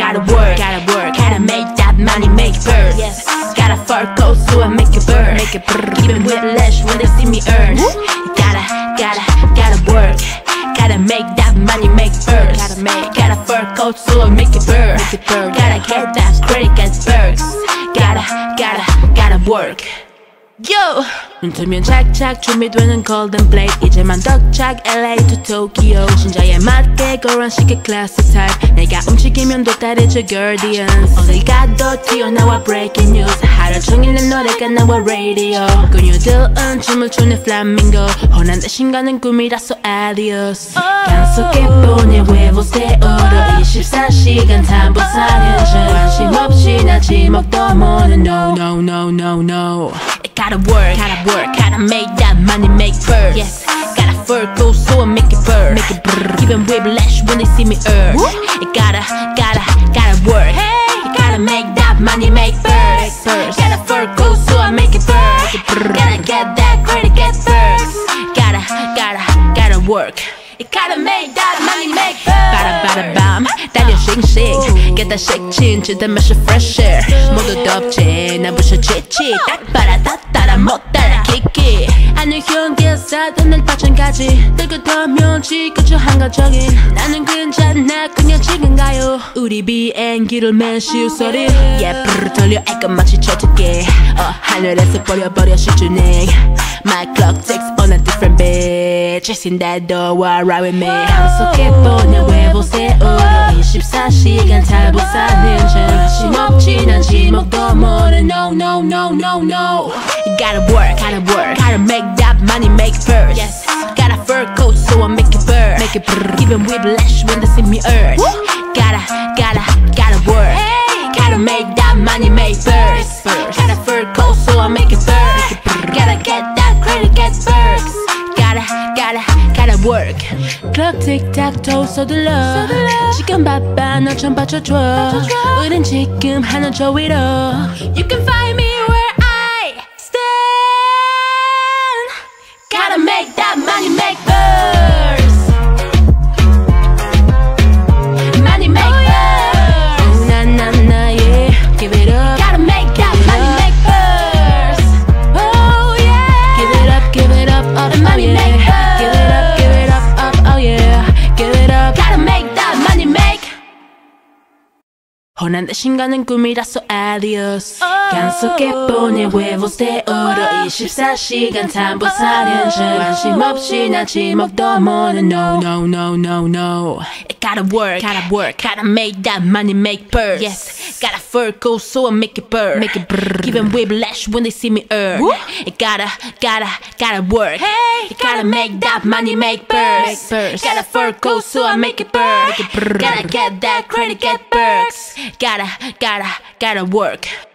gotta work, gotta make that money make first. Yes, gotta fur coat so I make it burn, Giving whiplash when they see me earn. Gotta work, gotta make that money make first. Gotta fur coat so I make it burn, Gotta get that credit get perks. Gotta work. Yo! 눈 뜨면 착착 준비되는 golden plate 이제만 덕착 LA to Tokyo 신자에 맞게 거란식의 classic type 내가 움직이면 또 따르죠 Guardians 어딜 가도 튀어나와 breaking news 하루 종일 내 노래가 나와 radio 그녀들은 춤을 추는 flamingo 혼한 대신가는 꿈이라서 adios 간속에 보내 huevos de oro 24시간 담보사는 관심 없이 나 지목도 모르는 no Gotta work, gotta make that money make first. Yes, gotta fur go so I make it burn, Giving whiplash when they see me earn. Gotta work, gotta make that money make first. Gotta fur go so I make it burn. Gotta get that credit get first. Gotta work. Gotta make that money make first. bam, 달려 싱싱 Get that shake chin, 칠 맛이 fresh air 모두 덥지, 난 부셔 지치 딱 봐라 다 따라 못 따라 키키 하늘 현기에서 날 파천까지 뜨거우면 지그저 한가적인 나는 괜찮아 그냥 지금 가요 우리 비행기를 맨 시우소리 Yeah, 돌려 애껏 마치 초특기 하늘에서 버려버려 시주ning My clock ticks on a different beat 지신대도 와 ride with me 강속에 보내 huevos de oro 24시간 탈북사는 관심 없지 난 지목도 모르는 no Gotta work, gotta make that money make first. Yes, gotta fur coat so I make it burn, Giving whiplash when they see me earn. Gotta work, gotta make that money make first. Gotta fur coat so I make it burn. Gotta get that credit get perks. Gotta work. Clock tick tock toe 서둘러 지금 바빠 너 좀 받쳐줘 우린 지금 하는 저 위로 You can find me where I stand. Gotta make that money make first. Money make first. Oh na yeah, give it up. Gotta make that money make first. Oh yeah, give it up, money make first. Give it up, oh yeah, give it up. Gotta make that money make. 혼한 대신 가는 꿈이라서 adios 간속에 보내 huevos de oro 24시간 담보사는 관심 없이 나 지목도 모르는 no Gotta work, gotta make that money make first. Yes, gotta fur go so I make it burn, Giving whiplash when they see me earn. Gotta work, gotta make that money make first. Gotta fur go so I make it burn. Gotta get that credit get perks. Gotta work.